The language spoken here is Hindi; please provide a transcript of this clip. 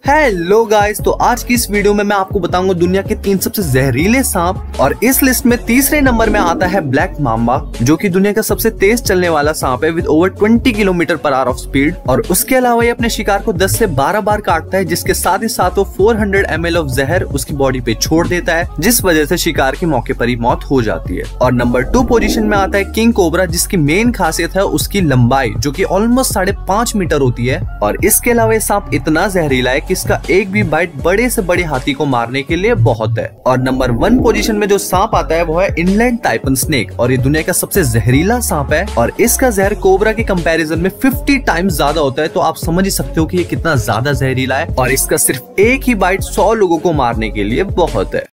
हेलो गाइस, तो आज की इस वीडियो में मैं आपको बताऊंगा दुनिया के 3 सबसे जहरीले सांप। और इस लिस्ट में तीसरे नंबर में आता है ब्लैक माम्बा, जो कि दुनिया का सबसे तेज चलने वाला सांप है with over 20 kilometre per hour of speed. और उसके अलावा ये अपने शिकार को 10 से 12 बार काटता है, जिसके साथ ही साथ वो 400 ml ऑफ जहर उसकी बॉडी पे छोड़ देता है, जिस वजह से शिकार के मौके पर ही मौत हो जाती है। और नंबर 2 पोजीशन में आता है किंग कोबरा, जिसकी मेन खासियत है उसकी लंबाई, जो कि ऑलमोस्ट 5.5 मीटर होती है। और इसके अलावा ये सांप इतना जहरीला है कि इसका एक भी बाइट बड़े से बड़े हाथी को मारने के लिए बहुत है। और नंबर 1 पोजीशन में जो सांप आता है वो है इनलैंड टाइपन स्नेक, और ये दुनिया का सबसे जहरीला सांप है। और इसका जहर कोबरा के कंपैरिजन में 50 टाइम्स ज्यादा होता है, तो आप समझ ही सकते हो कि ये कितना ज्यादा जहरीला है। और इसका सिर्फ एक ही बाइट 100 लोगों को मारने के लिए बहुत है।